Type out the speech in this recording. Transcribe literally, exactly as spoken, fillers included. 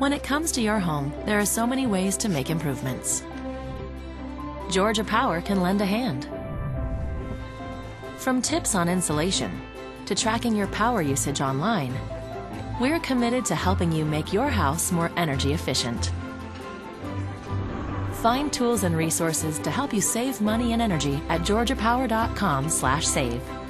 When it comes to your home, there are so many ways to make improvements. Georgia Power can lend a hand. From tips on insulation to tracking your power usage online, we're committed to helping you make your house more energy efficient. Find tools and resources to help you save money and energy at georgia power dot com slash save.